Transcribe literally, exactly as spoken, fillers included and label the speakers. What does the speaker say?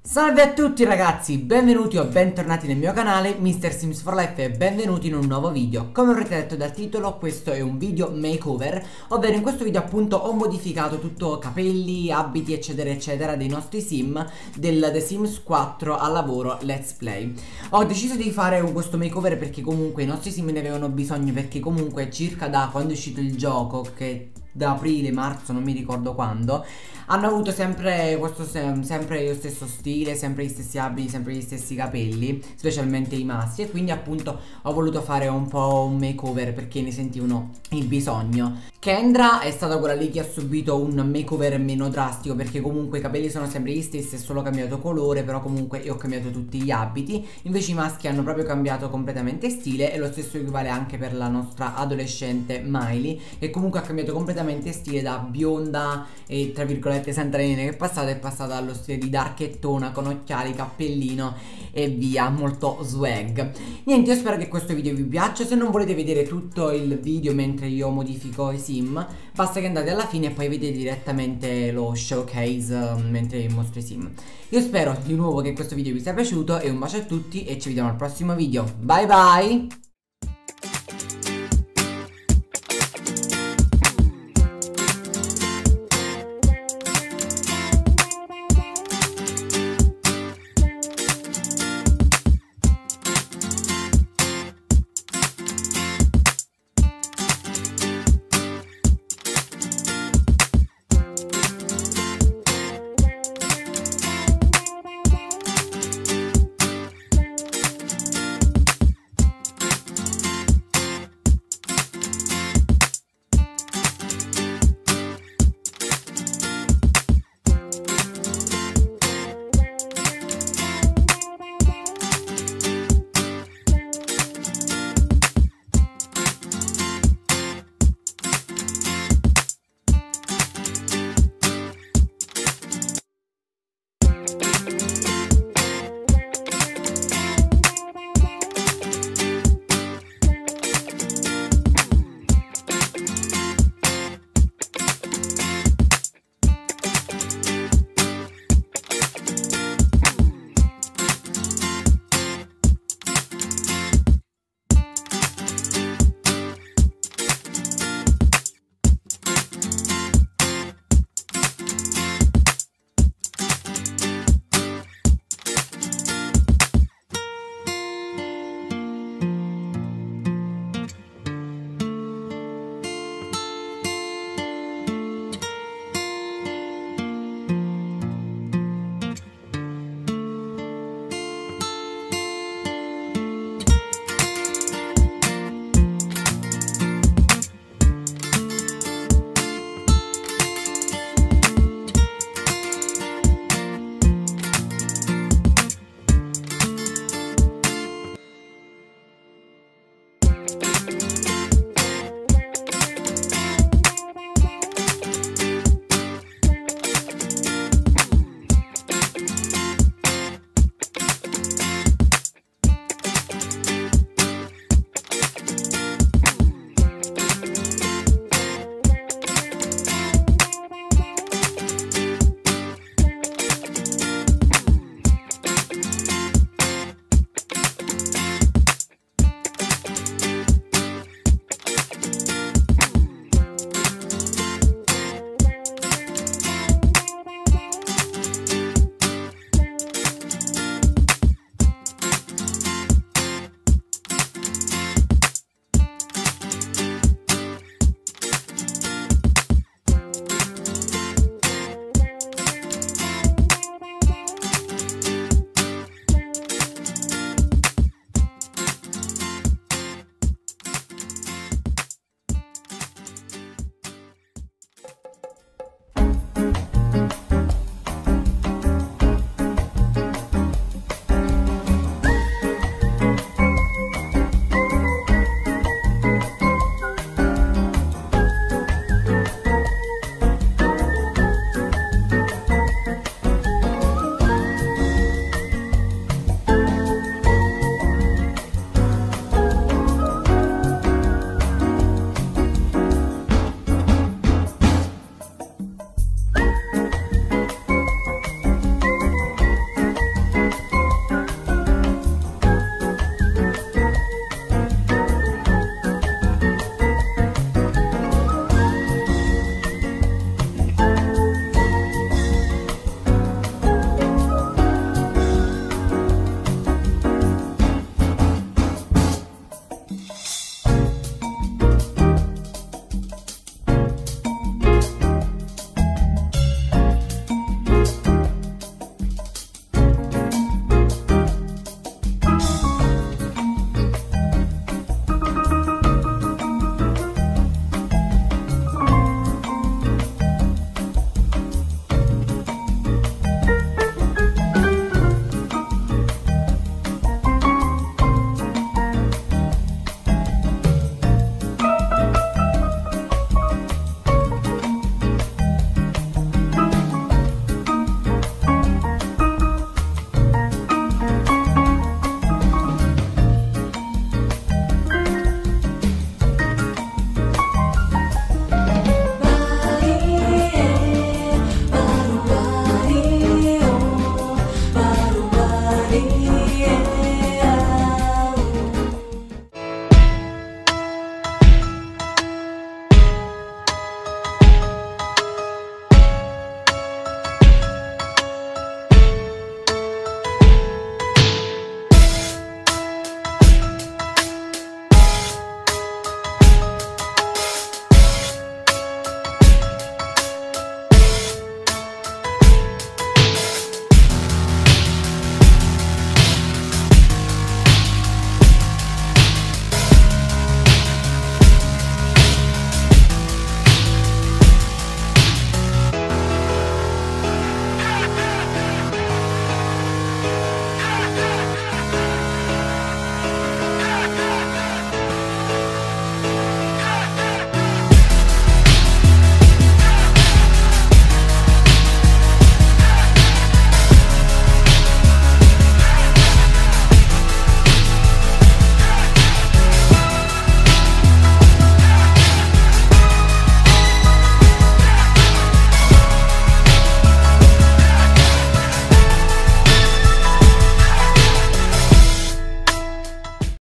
Speaker 1: Salve a tutti ragazzi, benvenuti o bentornati nel mio canale mister Sims for Life e benvenuti in un nuovo video. Come avrete detto dal titolo, questo è un video makeover, ovvero in questo video appunto ho modificato tutto capelli, abiti eccetera eccetera dei nostri sim del The Sims quattro al lavoro Let's Play. Ho deciso di fare un, questo makeover perché comunque i nostri sim ne avevano bisogno, perché comunque circa da quando è uscito il gioco, che da aprile, marzo, non mi ricordo quando, hanno avuto sempre questo sem sempre lo stesso stile, sempre gli stessi abiti, sempre gli stessi capelli, specialmente i maschi, e quindi appunto ho voluto fare un po' un makeover perché ne sentivano il bisogno. Kendra è stata quella lì che ha subito un makeover meno drastico, perché comunque i capelli sono sempre gli stessi, è solo cambiato colore, però comunque io ho cambiato tutti gli abiti. Invece i maschi hanno proprio cambiato completamente stile, e lo stesso equivale anche per la nostra adolescente Miley, che comunque ha cambiato completamente stile, da bionda e tra virgolette santaline che è passata, è passata allo stile di darkettona con occhiali, cappellino e via, molto swag. Niente, io spero che questo video vi piaccia. Se non volete vedere tutto il video mentre io modifico i sim, basta che andate alla fine e poi vedete direttamente lo showcase uh, mentre mostro i sim. Io spero di nuovo che questo video vi sia piaciuto, e un bacio a tutti e ci vediamo al prossimo video. Bye bye!